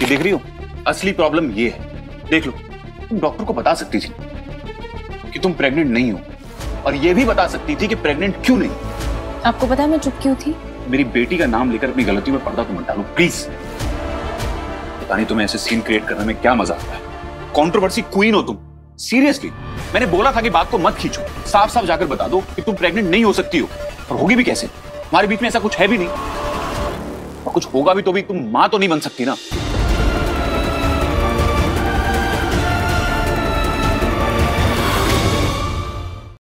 देख रही हो, असली प्रॉब्लम ये है। देख लो, तुम डॉक्टर को बता सकती थी कि तुम प्रेग्नेंट नहीं हो, और ये भी बता सकती थी कि प्रेग्नेंट क्यों नहीं। आपको पता है मैं चुप क्यों थी? मेरी बेटी का नाम लेकर अपनी गलती में पर्दा तो मत डालो प्लीज। पता नहीं तुम्हें ऐसे सीन क्रिएट करने में क्या मजा आता है। कंट्रोवर्सी क्वीन हो तुम, सीरियसली। मैंने बोला था कि बात को मत खींचो, साफ साफ जाकर बता दो कि तुम प्रेग्नेंट नहीं हो सकती हो, और होगी भी कैसे? हमारे बीच में ऐसा कुछ है भी नहीं, और कुछ होगा भी तो भी तुम मां तो नहीं बन सकती ना।